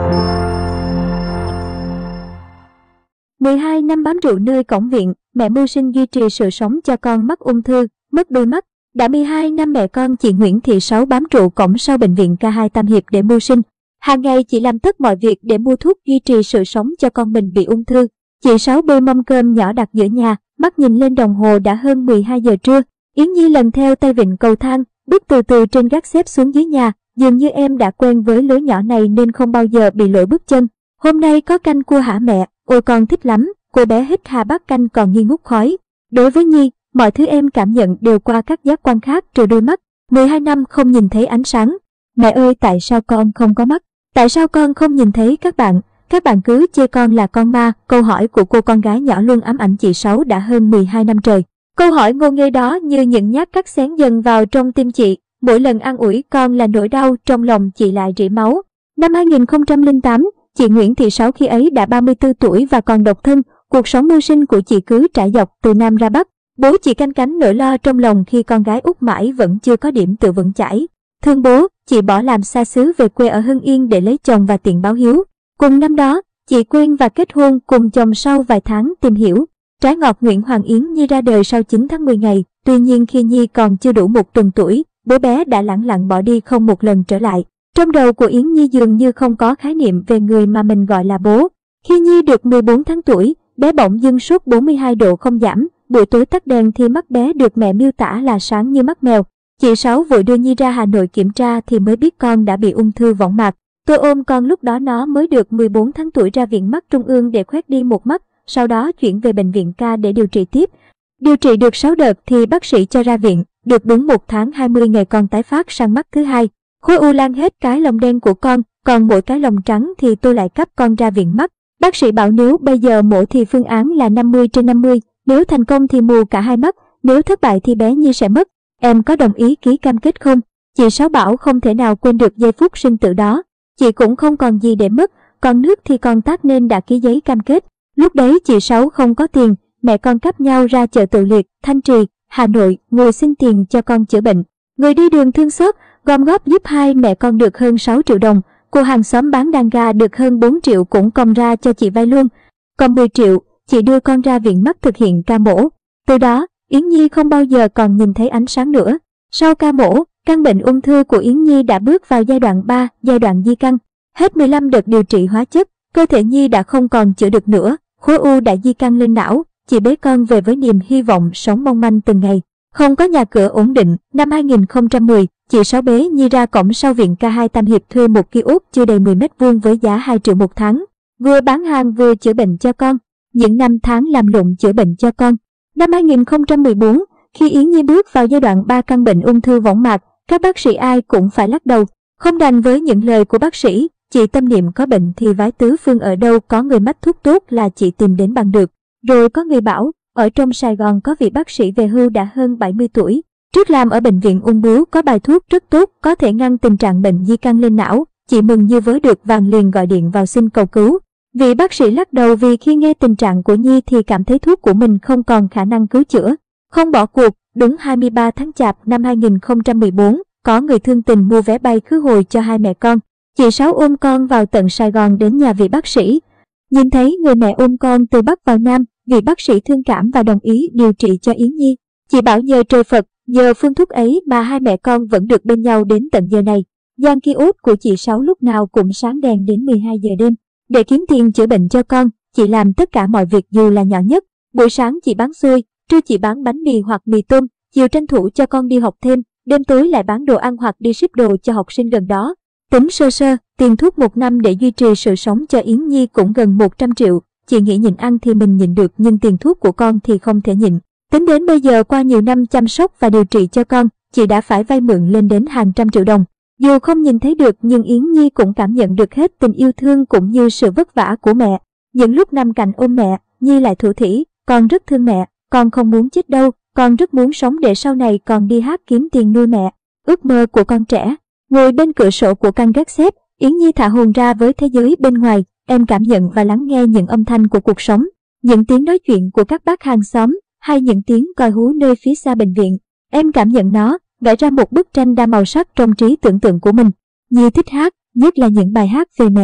12 năm bám trụ nơi cổng viện, mẹ mưu sinh duy trì sự sống cho con mắc ung thư, mất đôi mắt. Đã 12 năm mẹ con chị Nguyễn Thị Sáu bám trụ cổng sau bệnh viện K2 Tam Hiệp để mưu sinh. Hàng ngày chị làm tất mọi việc để mua thuốc duy trì sự sống cho con mình bị ung thư. Chị Sáu bê mâm cơm nhỏ đặt giữa nhà, mắt nhìn lên đồng hồ đã hơn 12 giờ trưa. Yến Nhi lần theo tay vịn cầu thang, bước từ từ trên gác xếp xuống dưới nhà. Dường như em đã quen với lối nhỏ này nên không bao giờ bị lỗi bước chân. Hôm nay có canh cua hả mẹ? Ôi con thích lắm. Cô bé hít hà bát canh còn nghi ngút khói. Đối với Nhi, mọi thứ em cảm nhận đều qua các giác quan khác trừ đôi mắt. 12 năm không nhìn thấy ánh sáng. Mẹ ơi, tại sao con không có mắt? Tại sao con không nhìn thấy các bạn? Các bạn cứ chê con là con ma. Câu hỏi của cô con gái nhỏ luôn ám ảnh chị Sáu đã hơn 12 năm trời. Câu hỏi ngô nghê đó như những nhát cắt xén dần vào trong tim chị. Mỗi lần an ủi con là nỗi đau trong lòng chị lại rỉ máu. Năm 2008, chị Nguyễn Thị Sáu khi ấy đã 34 tuổi và còn độc thân. Cuộc sống mưu sinh của chị cứ trải dọc từ Nam ra Bắc. Bố chị canh cánh nỗi lo trong lòng khi con gái út mãi vẫn chưa có điểm tựa vững chãi. Thương bố, chị bỏ làm xa xứ về quê ở Hưng Yên để lấy chồng và tiện báo hiếu. Cùng năm đó, chị quen và kết hôn cùng chồng sau vài tháng tìm hiểu. Trái ngọt Nguyễn Hoàng Yến Nhi ra đời sau 9 tháng 10 ngày. Tuy nhiên khi Nhi còn chưa đủ 1 tuần tuổi, bố bé đã lẳng lặng bỏ đi không một lần trở lại. Trong đầu của Yến Nhi dường như không có khái niệm về người mà mình gọi là bố. Khi Nhi được 14 tháng tuổi, bé bỗng dưng sốt 42 độ không giảm. Buổi tối tắt đèn thì mắt bé được mẹ miêu tả là sáng như mắt mèo. Chị Sáu vội đưa Nhi ra Hà Nội kiểm tra thì mới biết con đã bị ung thư võng mạc. Tôi ôm con lúc đó nó mới được 14 tháng tuổi ra viện mắt trung ương để khoét đi một mắt, sau đó chuyển về bệnh viện K để điều trị tiếp. Điều trị được 6 đợt thì bác sĩ cho ra viện, được đúng 1 tháng 20 ngày con tái phát sang mắt thứ hai. Khối u lan hết cái lồng đen của con, còn mỗi cái lồng trắng thì tôi lại cấp con ra viện mắt. Bác sĩ bảo nếu bây giờ mổ thì phương án là 50/50, nếu thành công thì mù cả hai mắt, nếu thất bại thì bé Nhi sẽ mất. Em có đồng ý ký cam kết không? Chị Sáu bảo không thể nào quên được giây phút sinh tử đó. Chị cũng không còn gì để mất, còn nước thì còn tát nên đã ký giấy cam kết. Lúc đấy chị Sáu không có tiền, mẹ con cắp nhau ra chợ Tự Liệt, Thanh Trì, Hà Nội ngồi xin tiền cho con chữa bệnh. Người đi đường thương xót, gom góp giúp hai mẹ con được hơn 6 triệu đồng. Cô hàng xóm bán đàn gà được hơn 4 triệu cũng còng ra cho chị vay luôn. Còn 10 triệu, chị đưa con ra viện mắt thực hiện ca mổ. Từ đó, Yến Nhi không bao giờ còn nhìn thấy ánh sáng nữa. Sau ca mổ, căn bệnh ung thư của Yến Nhi đã bước vào giai đoạn 3, giai đoạn di căn. Hết 15 đợt điều trị hóa chất, cơ thể Nhi đã không còn chữa được nữa. Khối u đã di căn lên não, chị bế con về với niềm hy vọng sống mong manh từng ngày. Không có nhà cửa ổn định, năm 2010, chị Sáu bế Nhi ra cổng sau viện K2 Tam Hiệp thuê một kiosk chưa đầy 10 m² với giá 2 triệu một tháng. Vừa bán hàng vừa chữa bệnh cho con. Những năm tháng làm lụng chữa bệnh cho con. Năm 2014, khi Yến Nhi bước vào giai đoạn 3 căn bệnh ung thư võng mạc, các bác sĩ ai cũng phải lắc đầu. Không đành với những lời của bác sĩ, chị tâm niệm có bệnh thì vái tứ phương ở đâu có người mách thuốc tốt là chị tìm đến bằng được. Rồi có người bảo, ở trong Sài Gòn có vị bác sĩ về hưu đã hơn 70 tuổi. Trước làm ở bệnh viện ung bướu có bài thuốc rất tốt có thể ngăn tình trạng bệnh di căn lên não. Chị mừng như vớ được vàng liền gọi điện vào xin cầu cứu. Vị bác sĩ lắc đầu vì khi nghe tình trạng của Nhi thì cảm thấy thuốc của mình không còn khả năng cứu chữa. Không bỏ cuộc, đúng 23 tháng Chạp năm 2014, có người thương tình mua vé bay khứ hồi cho hai mẹ con. Chị Sáu ôm con vào tận Sài Gòn đến nhà vị bác sĩ. Nhìn thấy người mẹ ôm con từ Bắc vào Nam, vị bác sĩ thương cảm và đồng ý điều trị cho Yến Nhi. Chị bảo nhờ trời Phật, nhờ phương thuốc ấy mà hai mẹ con vẫn được bên nhau đến tận giờ này. Gian kiosk của chị Sáu lúc nào cũng sáng đèn đến 12 giờ đêm. Để kiếm tiền chữa bệnh cho con, chị làm tất cả mọi việc dù là nhỏ nhất. Buổi sáng chị bán xôi, trưa chị bán bánh mì hoặc mì tôm, chiều tranh thủ cho con đi học thêm, đêm tối lại bán đồ ăn hoặc đi ship đồ cho học sinh gần đó. Tính sơ sơ, tiền thuốc 1 năm để duy trì sự sống cho Yến Nhi cũng gần 100 triệu. Chị nghĩ nhịn ăn thì mình nhịn được nhưng tiền thuốc của con thì không thể nhịn. Tính đến bây giờ qua nhiều năm chăm sóc và điều trị cho con, chị đã phải vay mượn lên đến hàng trăm triệu đồng. Dù không nhìn thấy được nhưng Yến Nhi cũng cảm nhận được hết tình yêu thương cũng như sự vất vả của mẹ. Những lúc nằm cạnh ôm mẹ, Nhi lại thủ thỉ, con rất thương mẹ, con không muốn chết đâu, con rất muốn sống để sau này còn đi hát kiếm tiền nuôi mẹ. Ước mơ của con trẻ. Ngồi bên cửa sổ của căn gác xếp, Yến Nhi thả hồn ra với thế giới bên ngoài, em cảm nhận và lắng nghe những âm thanh của cuộc sống, những tiếng nói chuyện của các bác hàng xóm, hay những tiếng còi hú nơi phía xa bệnh viện. Em cảm nhận nó, vẽ ra một bức tranh đa màu sắc trong trí tưởng tượng của mình. Nhi thích hát, nhất là những bài hát về mẹ.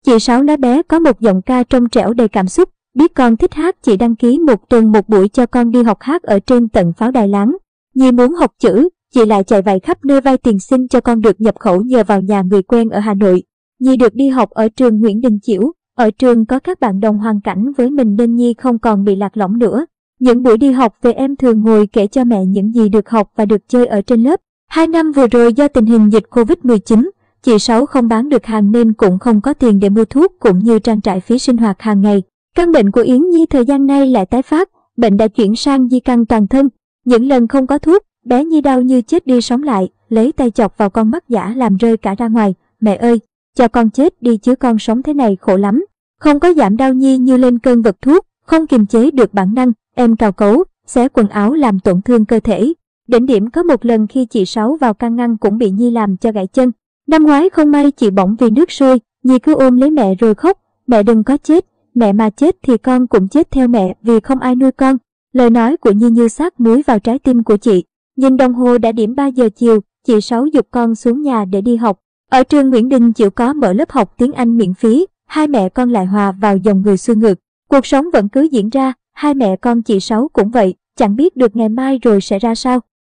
Chị Sáu nói bé có một giọng ca trong trẻo đầy cảm xúc, biết con thích hát chị đăng ký một tuần một buổi cho con đi học hát ở trên tận pháo đài Láng. Nhi muốn học chữ, chị lại chạy vạy khắp nơi vay tiền xin cho con được nhập khẩu nhờ vào nhà người quen ở Hà Nội. Nhi được đi học ở trường Nguyễn Đình Chiểu, ở trường có các bạn đồng hoàn cảnh với mình nên Nhi không còn bị lạc lõng nữa. Những buổi đi học về em thường ngồi kể cho mẹ những gì được học và được chơi ở trên lớp. 2 năm vừa rồi do tình hình dịch Covid-19, chị Sáu không bán được hàng nên cũng không có tiền để mua thuốc cũng như trang trải phí sinh hoạt hàng ngày. Căn bệnh của Yến Nhi thời gian nay lại tái phát, bệnh đã chuyển sang di căn toàn thân. Những lần không có thuốc, bé Nhi đau như chết đi sống lại, lấy tay chọc vào con mắt giả làm rơi cả ra ngoài. Mẹ ơi, cho con chết đi chứ con sống thế này khổ lắm. Không có giảm đau Nhi như lên cơn vật thuốc, không kiềm chế được bản năng, em cào cấu, xé quần áo làm tổn thương cơ thể. Đỉnh điểm có một lần khi chị Sáu vào can ngăn cũng bị Nhi làm cho gãy chân. Năm ngoái không may chị bỏng vì nước sôi, Nhi cứ ôm lấy mẹ rồi khóc, mẹ đừng có chết, mẹ mà chết thì con cũng chết theo mẹ vì không ai nuôi con. Lời nói của Nhi như sát muối vào trái tim của chị. Nhìn đồng hồ đã điểm 3 giờ chiều, chị Sáu giục con xuống nhà để đi học. Ở trường Nguyễn Đình Chiểu có mở lớp học tiếng Anh miễn phí, hai mẹ con lại hòa vào dòng người xuôi ngược. Cuộc sống vẫn cứ diễn ra, hai mẹ con chị Sáu cũng vậy, chẳng biết được ngày mai rồi sẽ ra sao.